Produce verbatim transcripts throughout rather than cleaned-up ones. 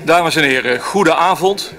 Dames en heren, goede avond.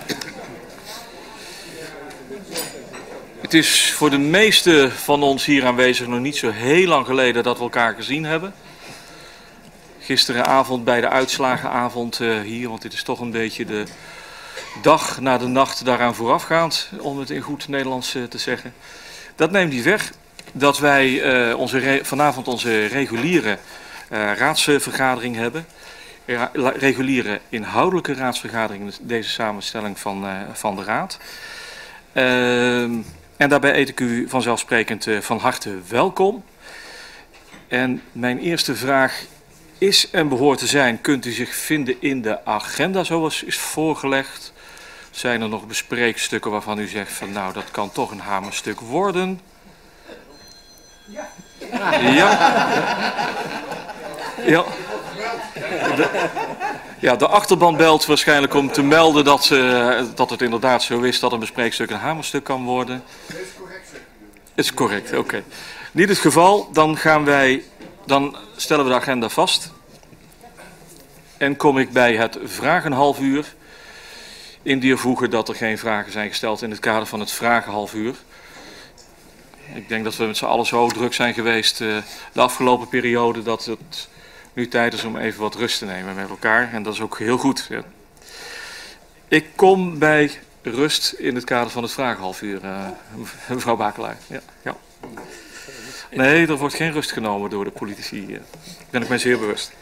Het is voor de meeste van ons hier aanwezig nog niet zo heel lang geleden dat we elkaar gezien hebben. Gisteravond bij de uitslagenavond uh, hier, want dit is toch een beetje de dag na de nacht daaraan voorafgaand, om het in goed Nederlands uh, te zeggen. Dat neemt niet weg dat wij uh, onze re vanavond onze reguliere uh, raadsvergadering hebben. Ra reguliere inhoudelijke raadsvergadering, deze samenstelling van, uh, van de raad. Uh, en daarbij eet ik u vanzelfsprekend uh, van harte welkom. En mijn eerste vraag is en behoort te zijn, kunt u zich vinden in de agenda zoals is voorgelegd? Zijn er nog bespreekstukken waarvan u zegt van nou dat kan toch een hamerstuk worden? Ja. Ja. Ja. De, ja, de achterban belt waarschijnlijk om te melden dat, uh, dat het inderdaad zo is dat een bespreekstuk een hamerstuk kan worden. Het is correct. Het is correct, oké. Okay. Niet het geval, dan gaan wij, dan stellen we de agenda vast. En kom ik bij het vragenhalf uur. In die voegen dat er geen vragen zijn gesteld in het kader van het vragenhalf uur. Ik denk dat we met z'n allen zo druk zijn geweest uh, de afgelopen periode dat het nu tijd is om even wat rust te nemen met elkaar. En dat is ook heel goed. Ja. Ik kom bij rust in het kader van het vragenhalf uur, uh, mevrouw Bakelaar. Ja, ja. Nee, er wordt geen rust genomen door de politici. Daar ben ik mij zeer bewust.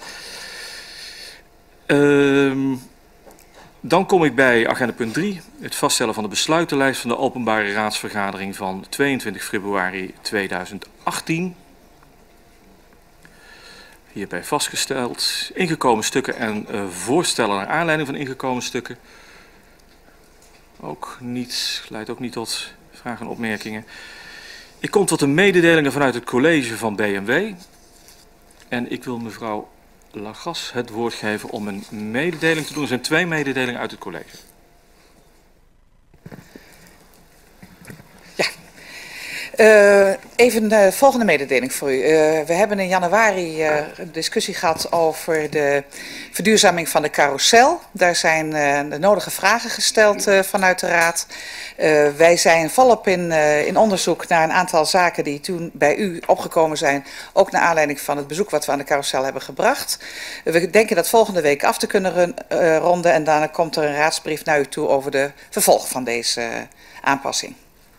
Uh, dan kom ik bij agenda punt drie. Het vaststellen van de besluitenlijst van de openbare raadsvergadering van tweeëntwintig februari tweeduizend achttien. Hierbij vastgesteld. Ingekomen stukken en uh, voorstellen naar aanleiding van ingekomen stukken. Ook niet, leidt ook niet tot vragen en opmerkingen. Ik kom tot de mededelingen vanuit het college van B M W. En ik wil mevrouw Lagas het woord geven om een mededeling te doen. Er zijn twee mededelingen uit het college. Ja. Uh, even de volgende mededeling voor u. Uh, we hebben in januari uh, een discussie gehad over de verduurzaming van de carousel. Daar zijn uh, de nodige vragen gesteld uh, vanuit de raad. Uh, wij zijn volop in, uh, in onderzoek naar een aantal zaken die toen bij u opgekomen zijn. Ook naar aanleiding van het bezoek wat we aan de carousel hebben gebracht. Uh, we denken dat volgende week af te kunnen run, uh, ronden. En daarna komt er een raadsbrief naar u toe over de vervolg van deze uh, aanpassing.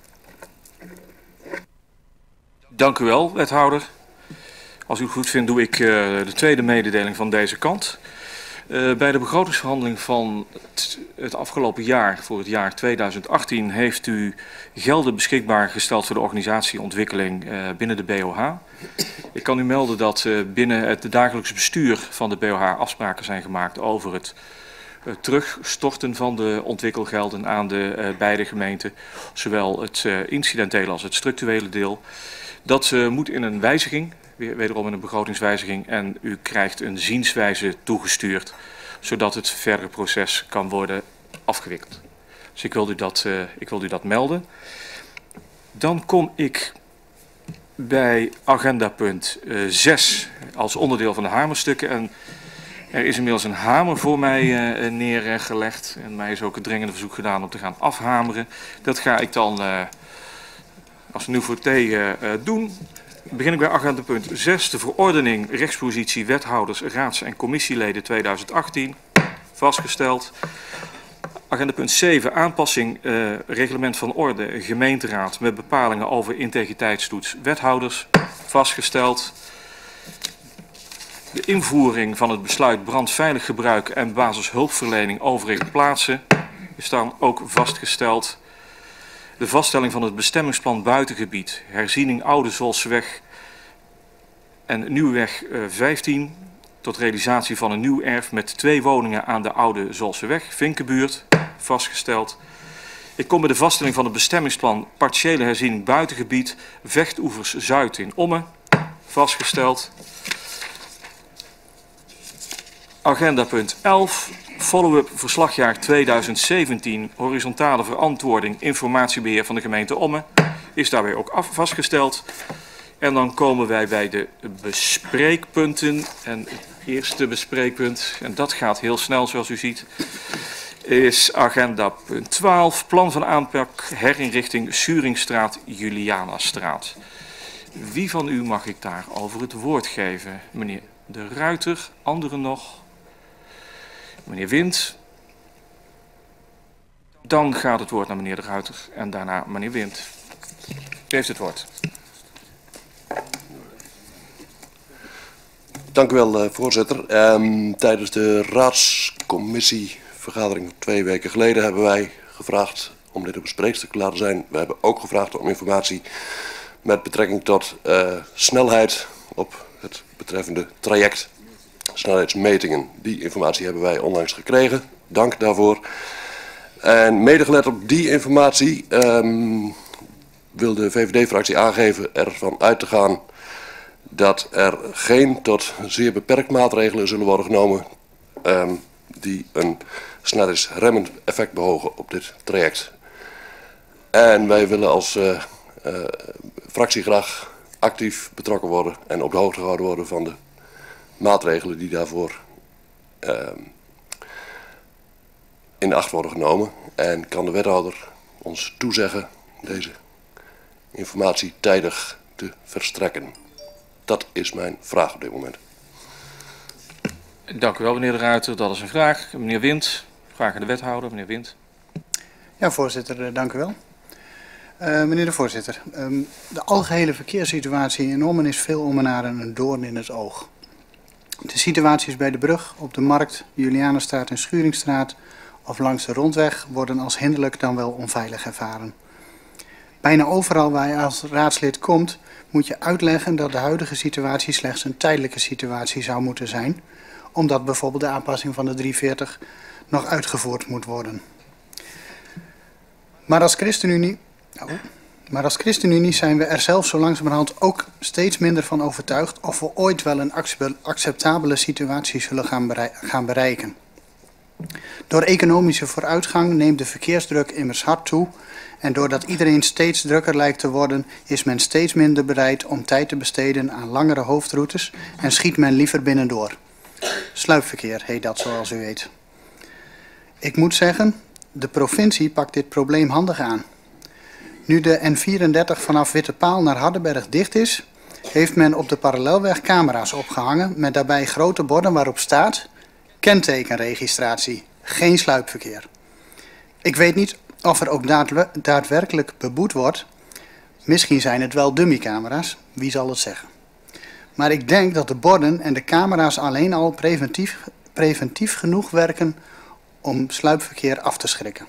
Dank u wel, wethouder. Als u het goed vindt, doe ik uh, de tweede mededeling van deze kant. Uh, bij de begrotingsverhandeling van het, het afgelopen jaar, voor het jaar tweeduizend achttien, heeft u gelden beschikbaar gesteld voor de organisatieontwikkeling uh, binnen de B O H. Ik kan u melden dat uh, binnen het dagelijks bestuur van de B O H afspraken zijn gemaakt over het uh, terugstorten van de ontwikkelgelden aan de uh, beide gemeenten, zowel het uh, incidentele als het structurele deel. Dat uh, moet in een wijziging, wederom in een begrotingswijziging, en u krijgt een zienswijze toegestuurd, zodat het verdere proces kan worden afgewikkeld. Dus ik wil u dat, uh, ik wil u dat melden. Dan kom ik bij agenda punt uh, zes als onderdeel van de hamerstukken. En er is inmiddels een hamer voor mij uh, neergelegd en mij is ook een dringende verzoek gedaan om te gaan afhameren. Dat ga ik dan uh, als nu voor thee uh, doen. Begin ik bij agenda punt zes, de verordening rechtspositie wethouders, raads- en commissieleden tweeduizend achttien, vastgesteld. Agenda punt zeven, aanpassing uh, reglement van orde gemeenteraad met bepalingen over integriteitstoets wethouders, vastgesteld. De invoering van het besluit brandveilig gebruik en basishulpverlening overige plaatsen is dan ook vastgesteld. De vaststelling van het bestemmingsplan buitengebied, herziening Oude Zolseweg en Nieuwweg uh, vijftien, tot realisatie van een nieuw erf met twee woningen aan de Oude Zolseweg, Vinkenbuurt, vastgesteld. Ik kom bij de vaststelling van het bestemmingsplan partiële herziening buitengebied, Vechtoevers Zuid in Ommen, vastgesteld. Agenda punt elf, follow-up verslagjaar tweeduizend zeventien, horizontale verantwoording, informatiebeheer van de gemeente Ommen, is daarbij ook af, vastgesteld. En dan komen wij bij de bespreekpunten. En Eerste bespreekpunt, en dat gaat heel snel zoals u ziet, is agenda punt twaalf, plan van aanpak herinrichting Suringstraat, Julianastraat. Wie van u mag ik daarover het woord geven? Meneer De Ruiter, anderen nog? Meneer Wind. Dan gaat het woord naar meneer De Ruiter en daarna meneer Wind. U heeft het woord. Dank u wel, uh, voorzitter. Um, tijdens de raadscommissievergadering twee weken geleden hebben wij gevraagd om dit op een spreekstuk te laten zijn. We hebben ook gevraagd om informatie met betrekking tot uh, snelheid op het betreffende traject, snelheidsmetingen. Die informatie hebben wij onlangs gekregen. Dank daarvoor. En medegelet op die informatie um, wil de V V D-fractie aangeven ervan uit te gaan dat er geen tot zeer beperkt maatregelen zullen worden genomen um, die een snelheidsremmend effect behogen op dit traject. En wij willen als uh, uh, fractie graag actief betrokken worden en op de hoogte gehouden worden van de maatregelen die daarvoor uh, in acht worden genomen. En kan de wethouder ons toezeggen deze informatie tijdig te verstrekken. Dat is mijn vraag op dit moment. Dank u wel, meneer De Ruiter. Dat is een vraag. Meneer Wind, vraag aan de wethouder. Meneer Wind. Ja, voorzitter, dank u wel. Uh, meneer de voorzitter, um, de algehele verkeerssituatie in Ommen is veel om en naar een doorn in het oog. De situaties bij de brug, op de markt, Julianastraat en Schuringstraat of langs de rondweg worden als hinderlijk dan wel onveilig ervaren. Bijna overal waar je als raadslid komt, moet je uitleggen dat de huidige situatie slechts een tijdelijke situatie zou moeten zijn, omdat bijvoorbeeld de aanpassing van de driehonderdveertig nog uitgevoerd moet worden. Maar als ChristenUnie, oh, maar als ChristenUnie zijn we er zelf zo langzamerhand ook steeds minder van overtuigd of we ooit wel een acceptabele situatie zullen gaan, berei gaan bereiken. Door economische vooruitgang neemt de verkeersdruk immers hard toe en doordat iedereen steeds drukker lijkt te worden, is men steeds minder bereid om tijd te besteden aan langere hoofdroutes en schiet men liever binnendoor. Sluipverkeer heet dat, zoals u weet. Ik moet zeggen, de provincie pakt dit probleem handig aan. Nu de N vierendertig vanaf Wittepaal naar Hardenberg dicht is, heeft men op de parallelweg camera's opgehangen met daarbij grote borden waarop staat kentekenregistratie, geen sluipverkeer. Ik weet niet of er ook daadwerkelijk beboet wordt. Misschien zijn het wel dummycamera's, wie zal het zeggen. Maar ik denk dat de borden en de camera's alleen al preventief, preventief genoeg werken om sluipverkeer af te schrikken.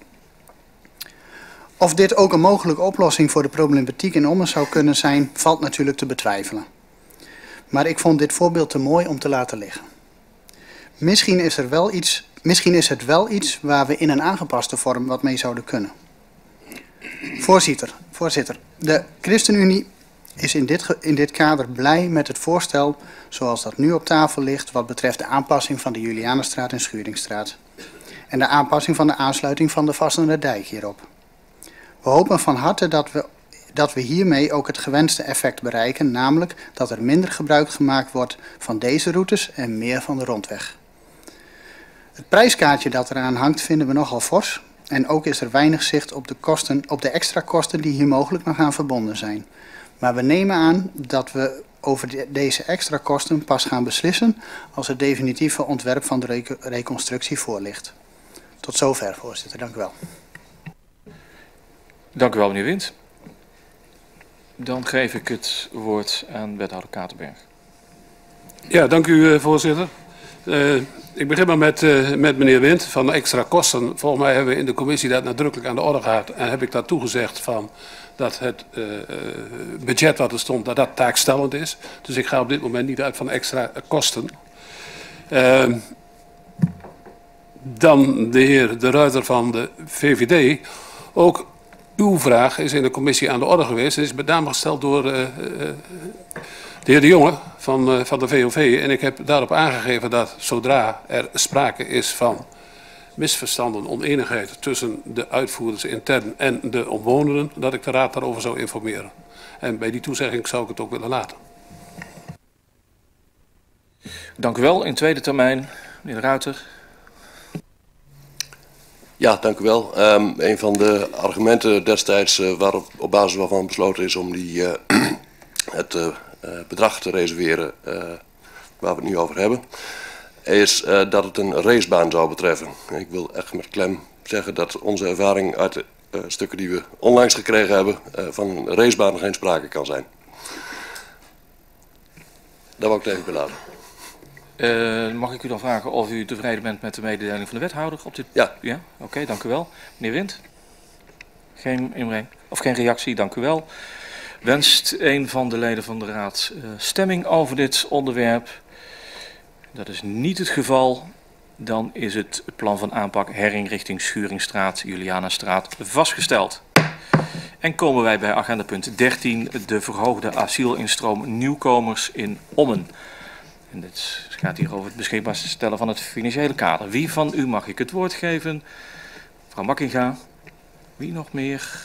Of dit ook een mogelijke oplossing voor de problematiek in Ommen zou kunnen zijn, valt natuurlijk te betwijfelen. Maar ik vond dit voorbeeld te mooi om te laten liggen. Misschien is, er wel iets, misschien is het wel iets waar we in een aangepaste vorm wat mee zouden kunnen. Voorzitter, voorzitter de ChristenUnie is in dit, in dit kader blij met het voorstel zoals dat nu op tafel ligt wat betreft de aanpassing van de Julianastraat en Schuringstraat. En de aanpassing van de aansluiting van de Vassende Dijk hierop. We hopen van harte dat we, dat we hiermee ook het gewenste effect bereiken, namelijk dat er minder gebruik gemaakt wordt van deze routes en meer van de rondweg. Het prijskaartje dat eraan hangt vinden we nogal fors en ook is er weinig zicht op de, kosten, op de extra kosten die hier mogelijk nog aan verbonden zijn. Maar we nemen aan dat we over de, deze extra kosten pas gaan beslissen als het definitieve ontwerp van de rec reconstructie voorligt. Tot zover, voorzitter. Dank u wel. Dank u wel, meneer Wind. Dan geef ik het woord aan wethouder Katerberg. Ja, dank u, voorzitter. Uh, ik begin maar met, uh, met meneer Wind van de extra kosten. Volgens mij hebben we in de commissie dat nadrukkelijk aan de orde gehad. En heb ik daar toegezegd van dat het uh, budget wat er stond, dat dat taakstellend is. Dus ik ga op dit moment niet uit van extra kosten. Uh, dan de heer De Ruiter van de V V D. Ook uw vraag is in de commissie aan de orde geweest. Het is met name gesteld door uh, uh, de heer De Jonge van, uh, van de V O V. En ik heb daarop aangegeven dat zodra er sprake is van misverstanden, oneenigheid tussen de uitvoerders intern en de omwonenden, dat ik de raad daarover zou informeren. En bij die toezegging zou ik het ook willen laten. Dank u wel. In tweede termijn, meneer de Ruiter. Ja, dank u wel. Um, een van de argumenten destijds uh, waarop op basis waarvan besloten is om die, uh, het uh, uh, bedrag te reserveren uh, waar we het nu over hebben, is uh, dat het een racebaan zou betreffen. Ik wil echt met klem zeggen dat onze ervaring uit de uh, stukken die we onlangs gekregen hebben uh, van een racebaan geen sprake kan zijn. Daar wil ik het even bij laten. Uh, mag ik u dan vragen of u tevreden bent met de mededeling van de wethouder op dit? Ja. Ja, oké, okay, dank u wel. Meneer Wind? Geen inbreng of geen reactie, dank u wel. Wenst een van de leden van de raad uh, stemming over dit onderwerp? Dat is niet het geval. Dan is het plan van aanpak herinrichting Schuringstraat, Julianastraat vastgesteld. En komen wij bij agenda punt dertien, de verhoogde asielinstroom nieuwkomers in Ommen. En dit gaat hier over het beschikbaar stellen van het financiële kader. Wie van u mag ik het woord geven? Mevrouw Makkinga. Wie nog meer?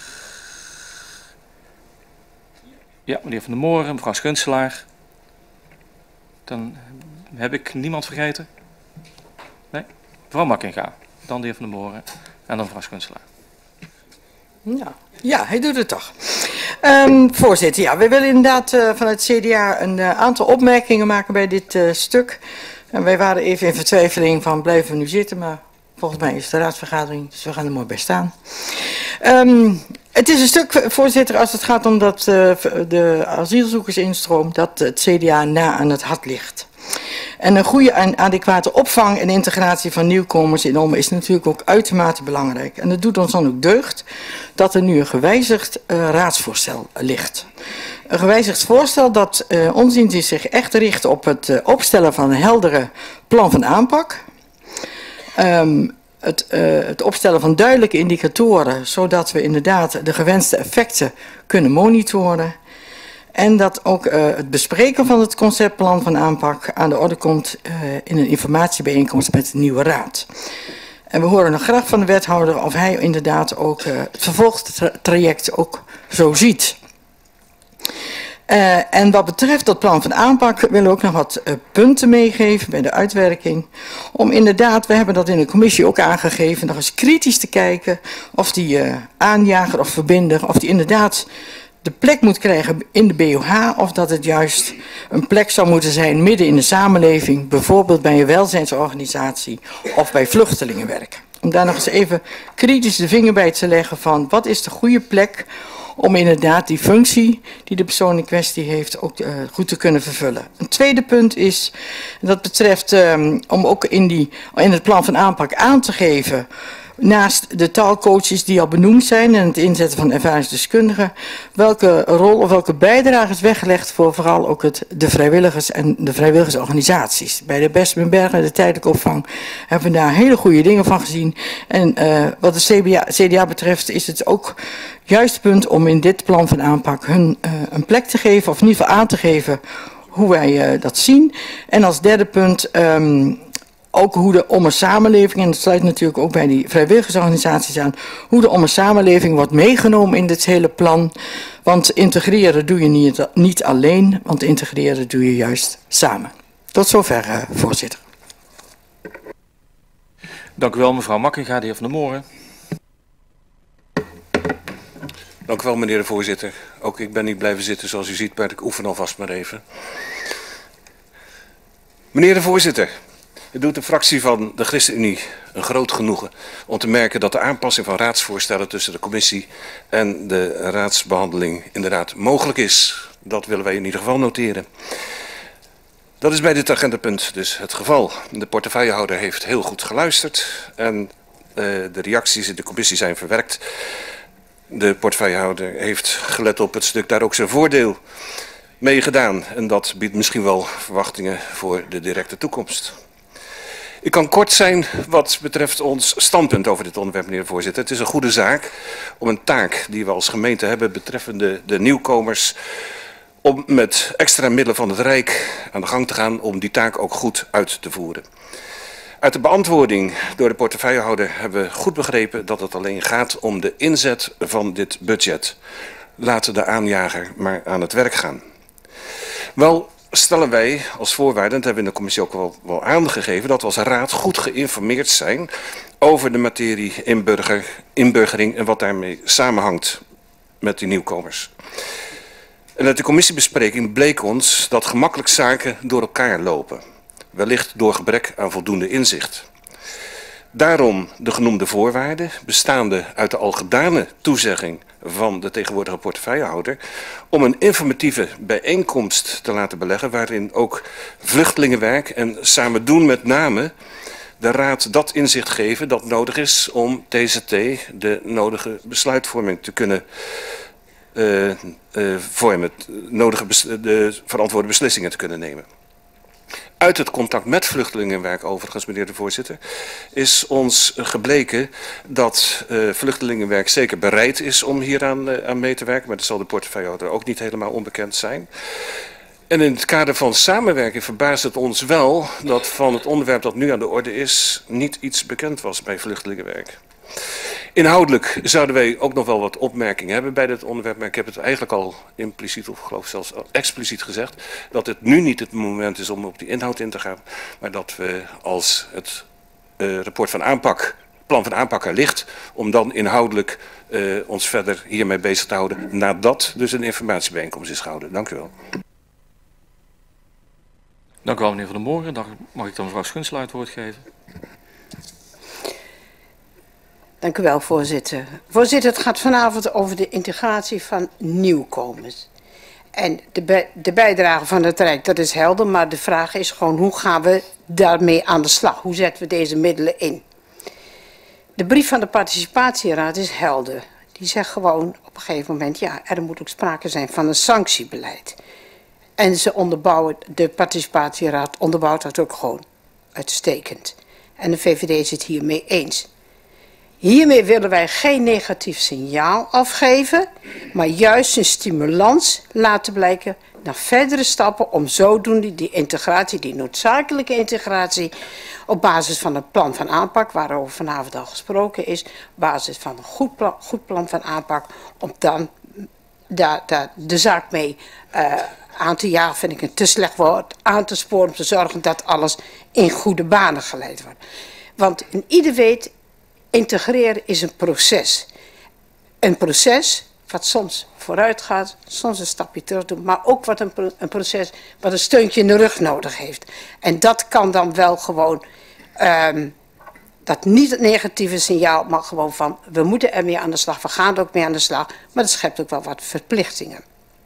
Ja, meneer Van der Moren, mevrouw Schunselaar. Dan heb ik niemand vergeten. Nee? Mevrouw Makkinga. Dan de heer Van der Moren. En dan mevrouw Schunselaar. Ja, ja, hij doet het toch. Um, voorzitter, ja, we willen inderdaad uh, vanuit het C D A een uh, aantal opmerkingen maken bij dit uh, stuk. En wij waren even in vertwijfeling van blijven we nu zitten, maar volgens mij is het de raadsvergadering, dus we gaan er mooi bij staan. Um, het is een stuk, voorzitter, als het gaat om dat uh, de asielzoekersinstroom, dat het C D A na aan het hart ligt. En een goede en adequate opvang en integratie van nieuwkomers in Ommen is natuurlijk ook uitermate belangrijk. En het doet ons dan ook deugd dat er nu een gewijzigd uh, raadsvoorstel ligt. Een gewijzigd voorstel dat uh, ons inziens zich echt richt op het uh, opstellen van een heldere plan van aanpak. Um, het, uh, het opstellen van duidelijke indicatoren, zodat we inderdaad de gewenste effecten kunnen monitoren. En dat ook uh, het bespreken van het conceptplan van aanpak aan de orde komt uh, in een informatiebijeenkomst met de nieuwe raad. En we horen nog graag van de wethouder of hij inderdaad ook uh, het vervolgtraject ook zo ziet. Uh, en wat betreft dat plan van aanpak willen we ook nog wat uh, punten meegeven bij de uitwerking. Om inderdaad, we hebben dat in de commissie ook aangegeven, nog eens kritisch te kijken of die uh, aanjager of verbinder, of die inderdaad de plek moet krijgen in de B O H, of dat het juist een plek zou moeten zijn midden in de samenleving, bijvoorbeeld bij een welzijnsorganisatie of bij vluchtelingenwerk. Om daar nog eens even kritisch de vinger bij te leggen van wat is de goede plek om inderdaad die functie die de persoon in kwestie heeft ook uh, goed te kunnen vervullen. Een tweede punt is, dat betreft um, om ook in, die, in het plan van aanpak aan te geven, naast de taalcoaches die al benoemd zijn en het inzetten van ervaringsdeskundigen, welke rol of welke bijdrage is weggelegd voor vooral ook het, de vrijwilligers en de vrijwilligersorganisaties. Bij de Besmenberg en de tijdelijke opvang hebben we daar hele goede dingen van gezien. En uh, wat de C D A betreft is het ook juist punt om in dit plan van aanpak hun uh, een plek te geven, of in ieder geval aan te geven hoe wij uh, dat zien. En als derde punt Um, ook hoe de Ommen samenleving, en dat sluit natuurlijk ook bij die vrijwilligersorganisaties aan, hoe de Ommen samenleving wordt meegenomen in dit hele plan. Want integreren doe je niet, niet alleen, want integreren doe je juist samen. Tot zover, uh, voorzitter. Dank u wel, mevrouw Makkinga, de heer Van der Moren. Dank u wel, meneer de voorzitter. Ook ik ben niet blijven zitten zoals u ziet, maar ik oefen alvast maar even. Meneer de voorzitter. Het doet de fractie van de ChristenUnie een groot genoegen om te merken dat de aanpassing van raadsvoorstellen tussen de commissie en de raadsbehandeling inderdaad mogelijk is. Dat willen wij in ieder geval noteren. Dat is bij dit agendapunt dus het geval. De portefeuillehouder heeft heel goed geluisterd en uh, de reacties in de commissie zijn verwerkt. De portefeuillehouder heeft gelet op het stuk daar ook zijn voordeel mee gedaan en dat biedt misschien wel verwachtingen voor de directe toekomst. Ik kan kort zijn wat betreft ons standpunt over dit onderwerp, meneer de voorzitter. Het is een goede zaak om een taak die we als gemeente hebben betreffende de nieuwkomers, om met extra middelen van het Rijk aan de gang te gaan om die taak ook goed uit te voeren. Uit de beantwoording door de portefeuillehouder hebben we goed begrepen dat het alleen gaat om de inzet van dit budget. Laten de aanjager maar aan het werk gaan. Wel stellen wij als voorwaarde, en dat hebben we in de commissie ook wel, wel aangegeven, dat we als raad goed geïnformeerd zijn over de materie inburger, inburgering en wat daarmee samenhangt met die nieuwkomers. En uit de commissiebespreking bleek ons dat gemakkelijk zaken door elkaar lopen. Wellicht door gebrek aan voldoende inzicht. Daarom de genoemde voorwaarden, bestaande uit de al gedane toezegging van de tegenwoordige portefeuillehouder, om een informatieve bijeenkomst te laten beleggen, waarin ook vluchtelingenwerk en samen doen met name de raad dat inzicht geven dat nodig is om T Z T de nodige besluitvorming te kunnen uh, uh, vormen, nodige bes de verantwoorde beslissingen te kunnen nemen. Uit het contact met vluchtelingenwerk overigens, meneer de voorzitter, is ons gebleken dat uh, vluchtelingenwerk zeker bereid is om hieraan uh, aan mee te werken, maar dat zal de portefeuillehouder ook niet helemaal onbekend zijn. En in het kader van samenwerking verbaast het ons wel dat van het onderwerp dat nu aan de orde is niet iets bekend was bij vluchtelingenwerk. Inhoudelijk zouden wij ook nog wel wat opmerkingen hebben bij dit onderwerp, maar ik heb het eigenlijk al impliciet of geloof zelfs expliciet gezegd, dat het nu niet het moment is om op die inhoud in te gaan, maar dat we als het uh, rapport van aanpak, plan van aanpak er ligt, om dan inhoudelijk uh, ons verder hiermee bezig te houden, nadat dus een informatiebijeenkomst is gehouden. Dank u wel. Dank u wel, meneer Van der Moren. Dan mag ik dan mevrouw Schunselaar het woord geven. Dank u wel, voorzitter. Voorzitter, het gaat vanavond over de integratie van nieuwkomers. En de, bij, de bijdrage van het Rijk, dat is helder, maar de vraag is gewoon hoe gaan we daarmee aan de slag? Hoe zetten we deze middelen in? De brief van de participatieraad is helder. Die zegt gewoon op een gegeven moment, ja, er moet ook sprake zijn van een sanctiebeleid. En ze onderbouwen, de participatieraad onderbouwt dat ook gewoon uitstekend. En de V V D is het hiermee eens. Hiermee willen wij geen negatief signaal afgeven, maar juist een stimulans laten blijken naar verdere stappen om zodoende die integratie, die noodzakelijke integratie, op basis van een plan van aanpak, waarover vanavond al gesproken is, op basis van een goed plan, goed plan van aanpak, om dan daar, daar de zaak mee uh, aan te jagen, vind ik een te slecht woord, aan te sporen, om te zorgen dat alles in goede banen geleid wordt. Want in ieder weet, integreren is een proces. Een proces wat soms vooruit gaat, soms een stapje terug doet, maar ook wat een, pro een proces wat een steuntje in de rug nodig heeft. En dat kan dan wel gewoon, um, dat niet het negatieve signaal, maar gewoon van, we moeten ermee aan de slag, we gaan er ook mee aan de slag, maar dat schept ook wel wat verplichtingen.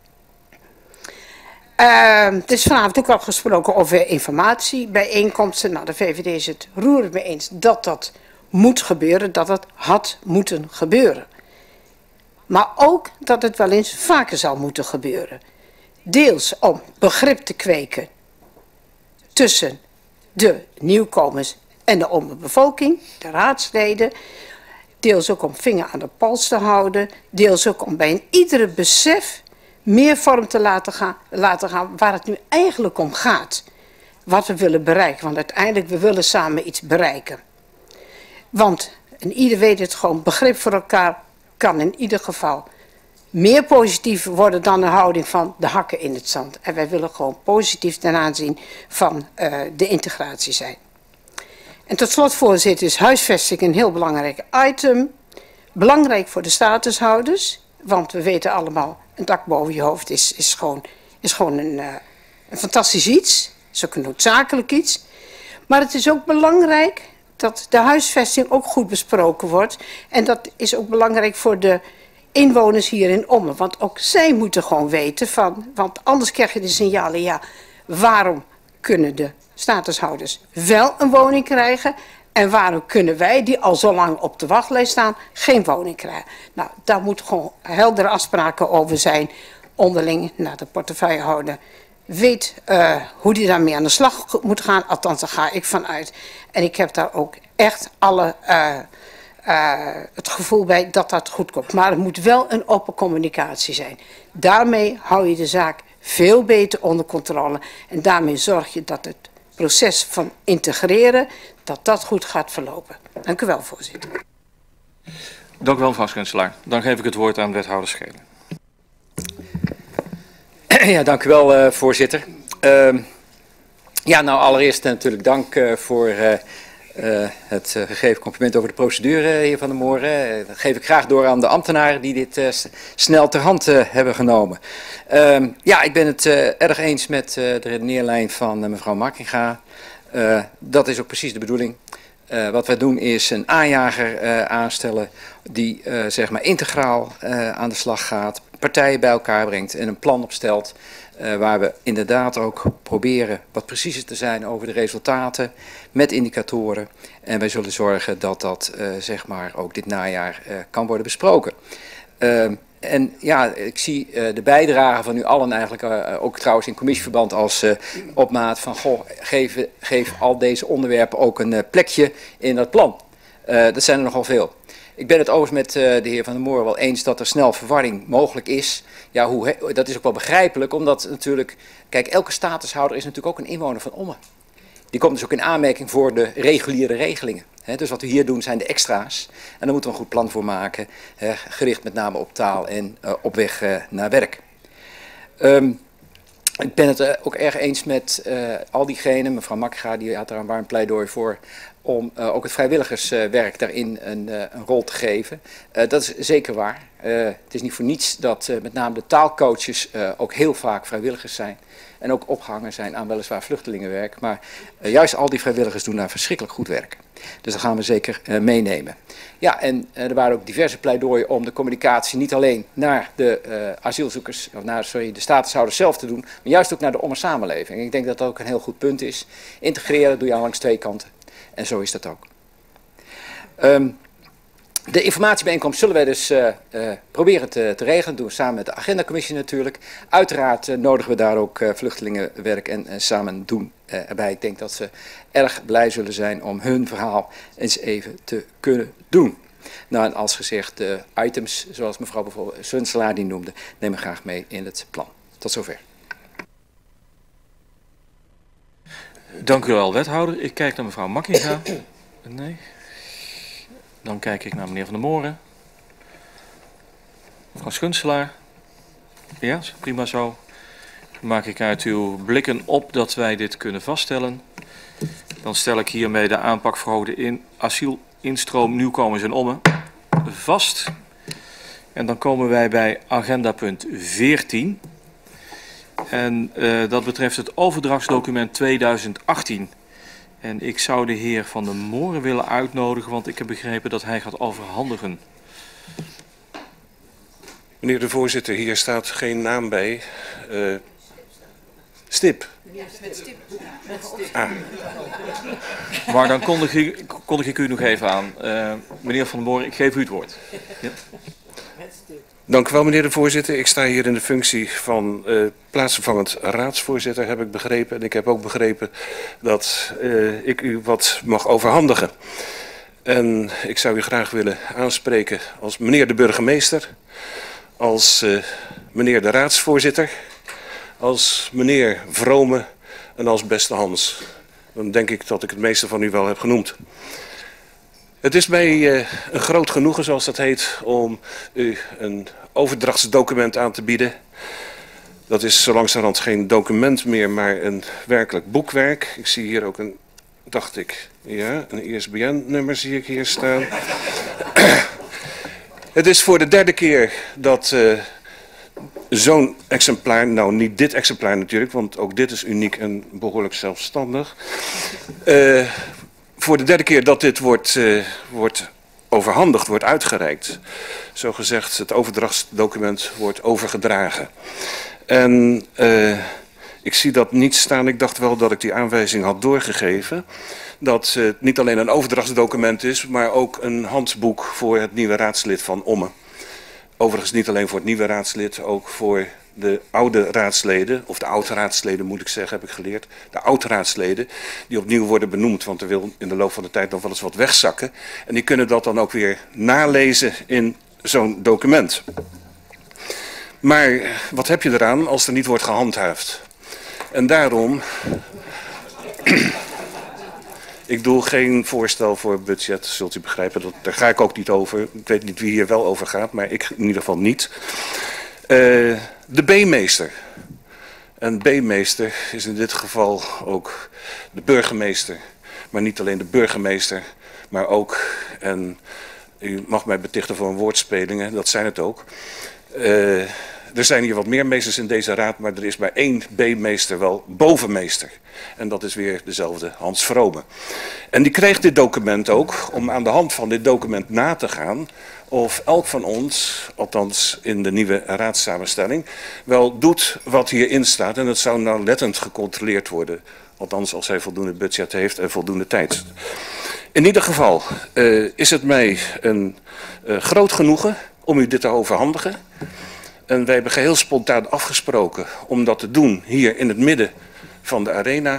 Uh, het is vanavond ook al gesproken over informatiebijeenkomsten. Nou, de V V D is het roerend mee eens dat dat moet gebeuren, dat het had moeten gebeuren. Maar ook dat het wel eens vaker zal moeten gebeuren. Deels om begrip te kweken tussen de nieuwkomers en de onderbevolking, de raadsleden. Deels ook om vinger aan de pols te houden. Deels ook om bij een iedere besef meer vorm te laten gaan, laten gaan waar het nu eigenlijk om gaat. Wat we willen bereiken, want uiteindelijk we willen samen iets bereiken. Want, en ieder weet het gewoon, begrip voor elkaar kan in ieder geval meer positief worden dan een houding van de hakken in het zand. En wij willen gewoon positief ten aanzien van uh, de integratie zijn. En tot slot, voorzitter, is huisvesting een heel belangrijk item. Belangrijk voor de statushouders, want we weten allemaal, een dak boven je hoofd is, is gewoon, is gewoon een, uh, een fantastisch iets. Het is ook een noodzakelijk iets. Maar het is ook belangrijk dat de huisvesting ook goed besproken wordt. En dat is ook belangrijk voor de inwoners hier in Ommen. Want ook zij moeten gewoon weten van, want anders krijg je de signalen, ja, waarom kunnen de statushouders wel een woning krijgen en waarom kunnen wij, die al zo lang op de wachtlijst staan, geen woning krijgen. Nou, daar moet gewoon heldere afspraken over zijn, onderling naar de portefeuillehouder. Weet uh, hoe die daarmee aan de slag moet gaan, althans daar ga ik van uit. En ik heb daar ook echt alle, uh, uh, het gevoel bij dat dat goed komt. Maar het moet wel een open communicatie zijn. Daarmee hou je de zaak veel beter onder controle. En daarmee zorg je dat het proces van integreren, dat dat goed gaat verlopen. Dank u wel, voorzitter. Dank u wel, mevrouw Schunselaar. Dan geef ik het woord aan wethouder Schelen. Ja, dank u wel, uh, voorzitter. Uh, ja, nou allereerst natuurlijk dank uh, voor uh, uh, het uh, gegeven compliment over de procedure, heer Van der Moren. Uh, dat geef ik graag door aan de ambtenaren die dit uh, snel ter hand uh, hebben genomen. Uh, ja, ik ben het uh, erg eens met uh, de redeneerlijn van uh, mevrouw Makkinga. Uh, dat is ook precies de bedoeling. Uh, wat wij doen is een aanjager uh, aanstellen die uh, zeg maar integraal uh, aan de slag gaat, partijen bij elkaar brengt en een plan opstelt uh, waar we inderdaad ook proberen wat preciezer te zijn over de resultaten met indicatoren. En wij zullen zorgen dat dat uh, zeg maar ook dit najaar uh, kan worden besproken. Uh, En ja, ik zie uh, de bijdrage van u allen eigenlijk, uh, ook trouwens in commissieverband als uh, opmaat van, goh, geef, geef al deze onderwerpen ook een uh, plekje in dat plan. Uh, dat zijn er nogal veel. Ik ben het overigens met uh, de heer Van der Moren wel eens dat er snel verwarring mogelijk is. Ja, hoe, dat is ook wel begrijpelijk, omdat natuurlijk, kijk, elke statushouder is natuurlijk ook een inwoner van Ommen. Die komt dus ook in aanmerking voor de reguliere regelingen. He, dus wat we hier doen zijn de extra's. En daar moeten we een goed plan voor maken. He, gericht met name op taal en uh, op weg uh, naar werk. Um, ik ben het uh, ook erg eens met uh, al diegenen. Mevrouw Makkinga die had daar een warm pleidooi voor. Om uh, ook het vrijwilligerswerk daarin een, uh, een rol te geven. Uh, dat is zeker waar. Uh, het is niet voor niets dat uh, met name de taalcoaches uh, ook heel vaak vrijwilligers zijn. En ook opgehangen zijn aan weliswaar vluchtelingenwerk. Maar uh, juist al die vrijwilligers doen daar verschrikkelijk goed werk. Dus dat gaan we zeker uh, meenemen. Ja, en uh, er waren ook diverse pleidooien om de communicatie niet alleen naar de uh, asielzoekers, of naar sorry, de statushouders zelf te doen, maar juist ook naar de Ommer samenleving. En ik denk dat dat ook een heel goed punt is. Integreren doe je aan langs twee kanten. En zo is dat ook. Um, de informatiebijeenkomst zullen wij dus uh, uh, proberen te, te regelen. Dat doen we samen met de agendacommissie natuurlijk. Uiteraard uh, nodigen we daar ook uh, vluchtelingenwerk en uh, samen doen uh, erbij. Ik denk dat ze erg blij zullen zijn om hun verhaal eens even te kunnen doen. Nou, en als gezegd, de items zoals mevrouw bijvoorbeeld Sunselaar die noemde, nemen we graag mee in het plan. Tot zover. Dank u wel, wethouder. Ik kijk naar mevrouw Makkinga. Nee. Dan kijk ik naar meneer Van der Moren. Mevrouw Schunselaar. Ja, prima zo. Dan maak ik uit uw blikken op dat wij dit kunnen vaststellen. Dan stel ik hiermee de aanpak verhoogde in asielinstroom nieuwkomers in Ommen vast. En dan komen wij bij agenda punt veertien. En uh, dat betreft het overdrachtsdocument tweeduizend achttien. En ik zou de heer Van der Moren willen uitnodigen, want ik heb begrepen dat hij gaat overhandigen. Meneer de voorzitter, hier staat geen naam bij. Uh, Stip. Ja, met stip. Met stip. Ah. Maar dan kondig ik, kondig ik u nog even aan. Uh, meneer Van der Moren, ik geef u het woord. Ja. Dank u wel, meneer de voorzitter. Ik sta hier in de functie van uh, plaatsvervangend raadsvoorzitter, heb ik begrepen. En ik heb ook begrepen dat uh, ik u wat mag overhandigen. En ik zou u graag willen aanspreken als meneer de burgemeester, als uh, meneer de raadsvoorzitter, als meneer Vrome en als beste Hans. Dan denk ik dat ik het meeste van u wel heb genoemd. Het is mij uh, een groot genoegen, zoals dat heet, om u een overdrachtsdocument aan te bieden. Dat is zo langzamerhand geen document meer, maar een werkelijk boekwerk. Ik zie hier ook een, dacht ik, ja, een I S B N-nummer zie ik hier staan. Het is voor de derde keer dat uh, zo'n exemplaar, nou niet dit exemplaar natuurlijk, want ook dit is uniek en behoorlijk zelfstandig. Uh, Voor de derde keer dat dit wordt, uh, wordt overhandigd, wordt uitgereikt. Zo gezegd, het overdrachtsdocument wordt overgedragen. En uh, ik zie dat niet staan. Ik dacht wel dat ik die aanwijzing had doorgegeven. Dat het uh, niet alleen een overdrachtsdocument is, maar ook een handboek voor het nieuwe raadslid van Ommen. Overigens niet alleen voor het nieuwe raadslid, ook voor de oude raadsleden, of de oud-raadsleden moet ik zeggen, heb ik geleerd. De oud-raadsleden, die opnieuw worden benoemd, want er wil in de loop van de tijd nog wel eens wat wegzakken. En die kunnen dat dan ook weer nalezen in zo'n document. Maar wat heb je eraan als er niet wordt gehandhaafd? En daarom, ik doe geen voorstel voor budget, zult u begrijpen, dat, daar ga ik ook niet over. Ik weet niet wie hier wel over gaat, maar ik in ieder geval niet. Uh, de B-meester. En B-meester is in dit geval ook de burgemeester. Maar niet alleen de burgemeester, maar ook, en u mag mij betichten voor een woordspelingen, dat zijn het ook. Uh, er zijn hier wat meer meesters in deze raad, maar er is maar één B-meester wel bovenmeester. En dat is weer dezelfde Hans Vrome. En die kreeg dit document ook om aan de hand van dit document na te gaan of elk van ons, althans in de nieuwe raadssamenstelling, wel doet wat hierin staat. En dat zou nauwlettend gecontroleerd worden, althans als hij voldoende budget heeft en voldoende tijd. In ieder geval uh, is het mij een uh, groot genoegen om u dit te overhandigen. En wij hebben geheel spontaan afgesproken om dat te doen hier in het midden van de arena.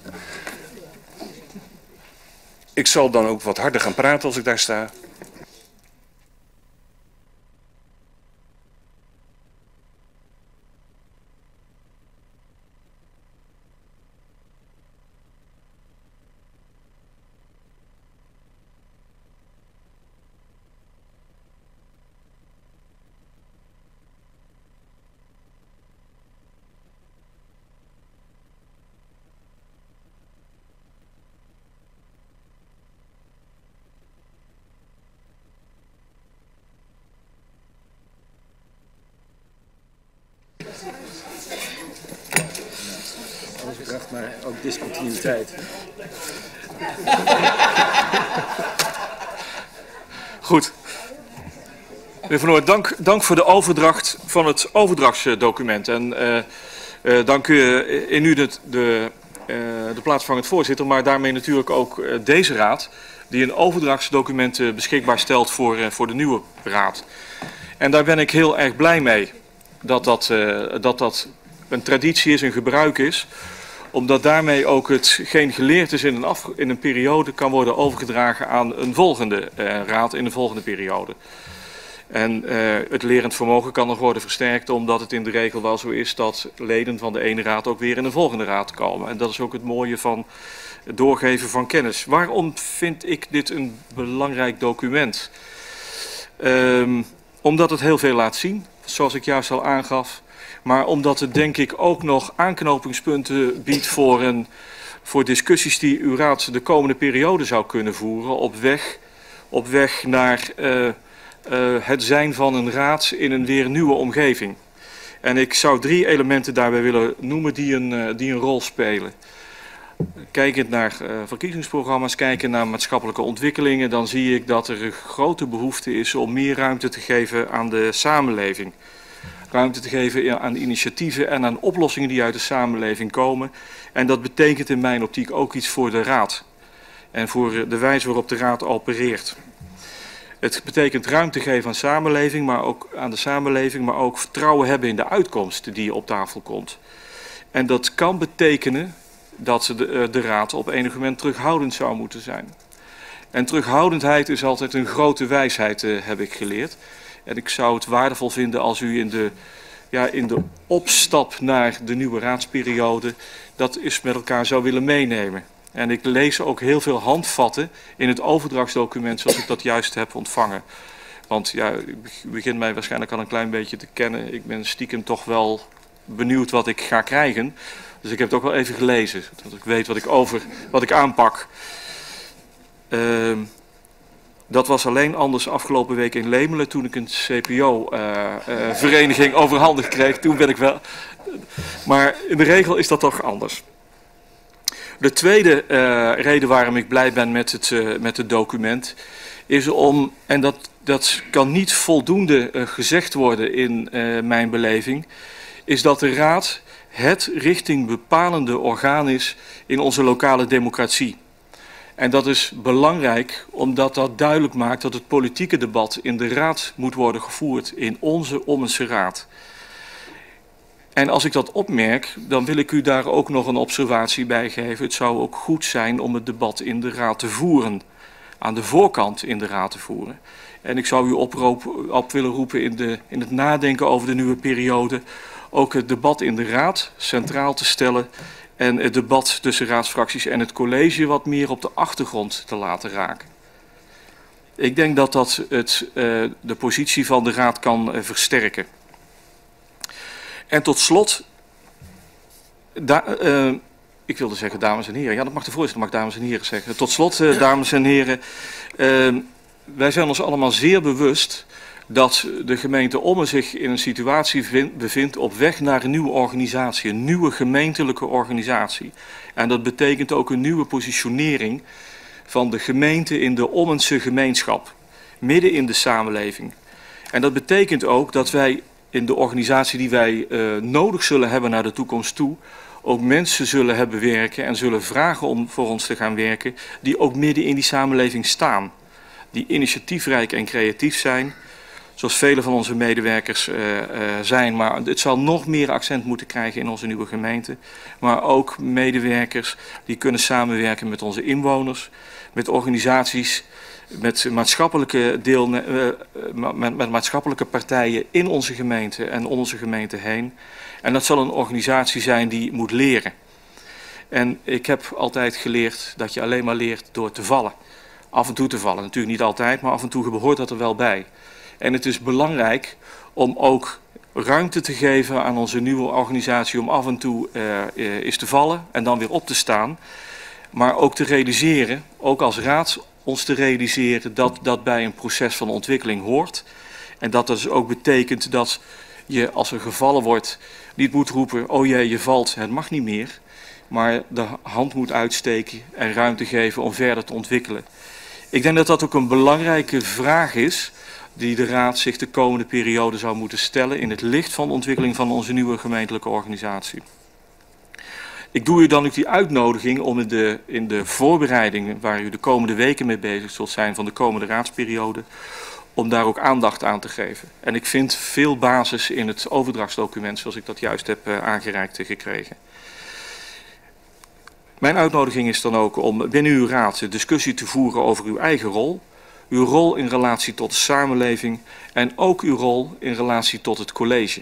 Ik zal dan ook wat harder gaan praten als ik daar sta. Maar ook discontinuïteit. Goed. Meneer Van Oort, dank, dank voor de overdracht van het overdrachtsdocument. En uh, uh, dank u in u de, de, uh, de plaatsvangend voorzitter, maar daarmee natuurlijk ook uh, deze raad, die een overdrachtsdocument uh, beschikbaar stelt voor, uh, voor de nieuwe raad. En daar ben ik heel erg blij mee dat dat, uh, dat, dat een traditie is, een gebruik is, omdat daarmee ook hetgeen geleerd is in een, af, in een periode kan worden overgedragen aan een volgende uh, raad in de volgende periode. En uh, het lerend vermogen kan nog worden versterkt omdat het in de regel wel zo is dat leden van de ene raad ook weer in de volgende raad komen. En dat is ook het mooie van het doorgeven van kennis. Waarom vind ik dit een belangrijk document? Um, omdat het heel veel laat zien, zoals ik juist al aangaf. Maar omdat het denk ik ook nog aanknopingspunten biedt voor, een, voor discussies die uw raad de komende periode zou kunnen voeren op weg, op weg naar uh, uh, het zijn van een raad in een weer nieuwe omgeving. En ik zou drie elementen daarbij willen noemen die een, uh, die een rol spelen. Kijkend naar uh, verkiezingsprogramma's, kijken naar maatschappelijke ontwikkelingen, dan zie ik dat er een grote behoefte is om meer ruimte te geven aan de samenleving. Ruimte te geven aan initiatieven en aan oplossingen die uit de samenleving komen. En dat betekent in mijn optiek ook iets voor de raad. En voor de wijze waarop de raad opereert. Het betekent ruimte geven aan samenleving, maar ook aan de samenleving, maar ook vertrouwen hebben in de uitkomst die op tafel komt. En dat kan betekenen dat de, de raad op enig moment terughoudend zou moeten zijn. En terughoudendheid is altijd een grote wijsheid, uh, heb ik geleerd. En ik zou het waardevol vinden als u in de, ja, in de opstap naar de nieuwe raadsperiode dat eens met elkaar zou willen meenemen. En ik lees ook heel veel handvatten in het overdrachtsdocument zoals ik dat juist heb ontvangen. Want ja, u begint mij waarschijnlijk al een klein beetje te kennen. Ik ben stiekem toch wel benieuwd wat ik ga krijgen. Dus ik heb het ook wel even gelezen, zodat ik weet wat ik, over, wat ik aanpak. Uh, Dat was alleen anders afgelopen week in Lemelen toen ik een C P O-vereniging uh, uh, overhandigd kreeg. Toen ben ik wel... Maar in de regel is dat toch anders. De tweede uh, reden waarom ik blij ben met het, uh, met het document is om, en dat, dat kan niet voldoende uh, gezegd worden in uh, mijn beleving, is dat de raad het richtingbepalende orgaan is in onze lokale democratie. En dat is belangrijk omdat dat duidelijk maakt dat het politieke debat in de raad moet worden gevoerd in onze Ommense raad. En als ik dat opmerk, dan wil ik u daar ook nog een observatie bij geven. Het zou ook goed zijn om het debat in de raad te voeren, aan de voorkant in de raad te voeren. En ik zou u oproep, op willen roepen in, de, in het nadenken over de nieuwe periode, ook het debat in de raad centraal te stellen en het debat tussen raadsfracties en het college wat meer op de achtergrond te laten raken. Ik denk dat dat het, uh, de positie van de raad kan uh, versterken. En tot slot Da uh, ik wilde zeggen dames en heren. Ja, dat mag de voorzitter, mag dames en heren zeggen. Tot slot, uh, dames en heren. Uh, wij zijn ons allemaal zeer bewust dat de gemeente Ommen zich in een situatie vind, bevindt op weg naar een nieuwe organisatie. Een nieuwe gemeentelijke organisatie. En dat betekent ook een nieuwe positionering van de gemeente in de Ommense gemeenschap. Midden in de samenleving. En dat betekent ook dat wij in de organisatie die wij uh, nodig zullen hebben naar de toekomst toe, ook mensen zullen hebben werken en zullen vragen om voor ons te gaan werken, die ook midden in die samenleving staan. Die initiatiefrijk en creatief zijn, zoals vele van onze medewerkers uh, uh, zijn. Maar het zal nog meer accent moeten krijgen in onze nieuwe gemeente. Maar ook medewerkers die kunnen samenwerken met onze inwoners, met organisaties, met maatschappelijke, deel, uh, met, met maatschappelijke partijen in onze gemeente en om onze gemeente heen. En dat zal een organisatie zijn die moet leren. En ik heb altijd geleerd dat je alleen maar leert door te vallen. Af en toe te vallen, natuurlijk niet altijd, maar af en toe behoort dat er wel bij. En het is belangrijk om ook ruimte te geven aan onze nieuwe organisatie om af en toe uh, uh, eens te vallen en dan weer op te staan. Maar ook te realiseren, ook als raad ons te realiseren dat dat bij een proces van ontwikkeling hoort. En dat dat dus ook betekent dat je als er gevallen wordt niet moet roepen, oh jee, je valt, het mag niet meer. Maar de hand moet uitsteken en ruimte geven om verder te ontwikkelen. Ik denk dat dat ook een belangrijke vraag is die de Raad zich de komende periode zou moeten stellen in het licht van de ontwikkeling van onze nieuwe gemeentelijke organisatie. Ik doe u dan ook die uitnodiging om in de, in de voorbereidingen waar u de komende weken mee bezig zult zijn van de komende raadsperiode, om daar ook aandacht aan te geven. En ik vind veel basis in het overdrachtsdocument zoals ik dat juist heb uh, aangereikt gekregen. Mijn uitnodiging is dan ook om binnen uw raad de discussie te voeren over uw eigen rol. Uw rol in relatie tot de samenleving en ook uw rol in relatie tot het college.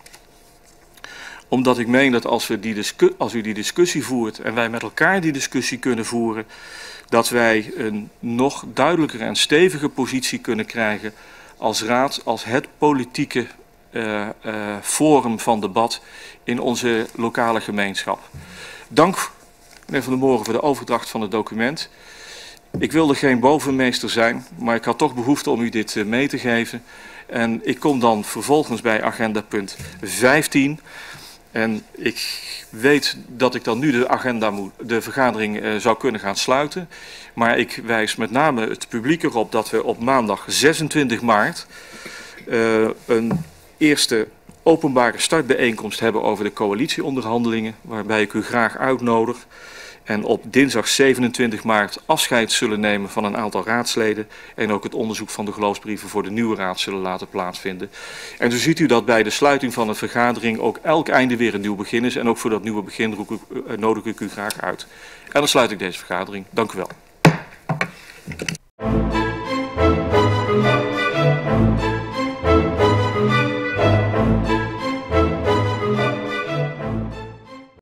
Omdat ik meen dat als, we die als u die discussie voert en wij met elkaar die discussie kunnen voeren, dat wij een nog duidelijkere en stevige positie kunnen krijgen als raad, als het politieke uh, uh, forum van debat in onze lokale gemeenschap. Dank meneer Van der Moren voor de overdracht van het document. Ik wilde geen bovenmeester zijn, maar ik had toch behoefte om u dit uh, mee te geven. En ik kom dan vervolgens bij agenda punt vijftien. En ik weet dat ik dan nu de agenda moet, de vergadering uh, zou kunnen gaan sluiten. Maar ik wijs met name het publiek erop dat we op maandag zesentwintig maart uh, een eerste openbare startbijeenkomst hebben over de coalitieonderhandelingen, waarbij ik u graag uitnodig. En op dinsdag zevenentwintig maart afscheid zullen nemen van een aantal raadsleden. En ook het onderzoek van de geloofsbrieven voor de nieuwe raad zullen laten plaatsvinden. En zo ziet u dat bij de sluiting van een vergadering ook elk einde weer een nieuw begin is. En ook voor dat nieuwe begin nodig ik u graag uit. En dan sluit ik deze vergadering. Dank u wel.